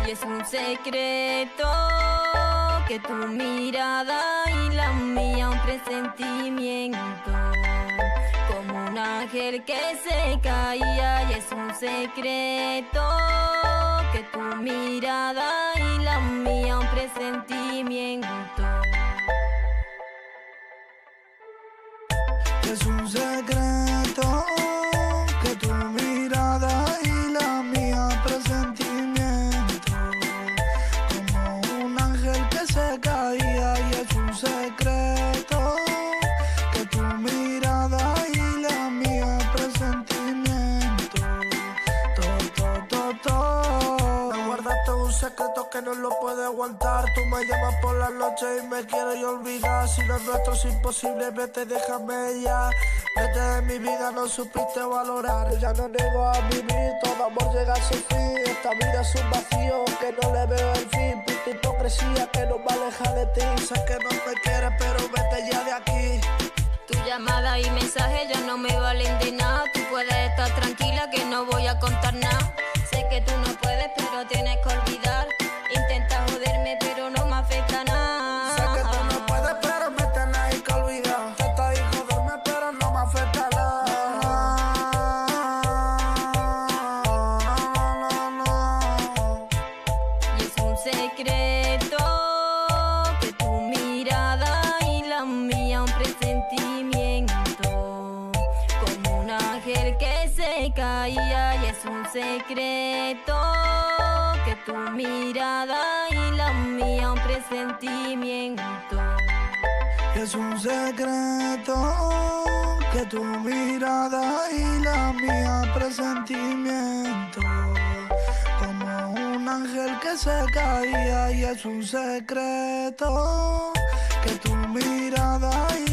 Y es un secreto que tu mirada y la mía un presentimiento, como un ángel que se caía. Y es un secreto que tu mirada y la mía un presentimiento. Es un secreto que tu mirada y la mía presentimiento, como un ángel que se caía. Y es un secreto que tu mirada y la mía presentimiento. Me guardaste un secreto que no lo puede aguantar. Tú me llamas por la noche y me quieres olvidar. Si lo nuestro es imposible, vete, déjame ya. Vete de mi vida, no supiste valorar. Ya no niego a vivir, todo amor llega a su fin. Esta vida es un vacío que no le veo el fin. Por tu hipocresía que no me aleja de ti. Sé que no me quieres, pero vete ya de aquí. Tu llamada y mensaje ya no me valen de nada. Tú puedes estar tranquila que no voy a contar nada. Sé que tú no puedes, pero tienes que olvidar. Intenta joderme, pero no me afecta nada. Sé que tú no puedes, pero me tenés que olvidar. Intenta joderme, pero no me afecta nada. Y es un secreto que tu mirada y la mía un presentimiento, como un ángel que se caía. Y es un secreto que tu mirada y la mía un presentimiento. Es un secreto que tu mirada y la mía presentimiento, como un ángel que se caía. Y es un secreto que tu mirada y